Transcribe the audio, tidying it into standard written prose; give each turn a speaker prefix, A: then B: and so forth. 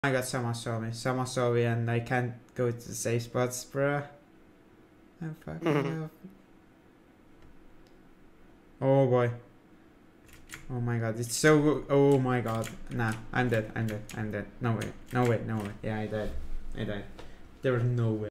A: I got someone saw me and I can't go to the safe spots, bruh. I'm fucking up. Oh boy. Oh my god, it's so good. Oh my god. Nah, I'm dead. No way. Yeah, I died. There was no way.